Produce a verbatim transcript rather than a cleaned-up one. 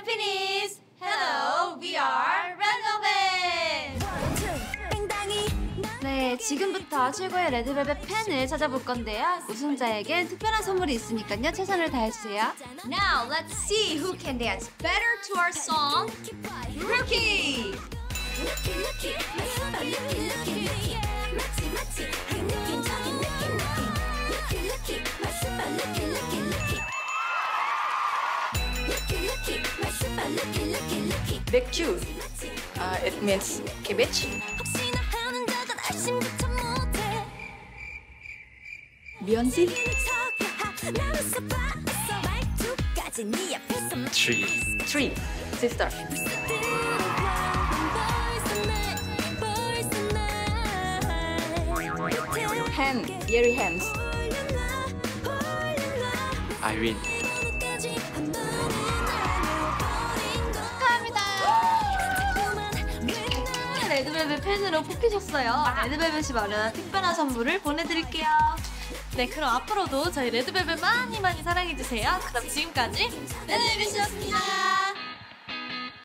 Japanese. Hello, we are Red Velvet. 네, 지금부터 최고의 레드벨벳 팬을 찾아볼 건데요. 우승자에겐 특별한 선물이 있으니까요. 최선을 다해주세요. Now, let's see who can dance better to our song, Rookie! 맥주. Uh, it means cabbage. 미연씨? Tree. Tree. Sister. Ham. Yeri Hams. Irene. 레드벨벳 팬으로 뽑히셨어요. 레드벨벳이 마련한 특별한 선물을 보내드릴게요. 네, 그럼 앞으로도 저희 레드벨벳 많이 많이 사랑해주세요. 그럼 지금까지 레드벨벳이었습니다.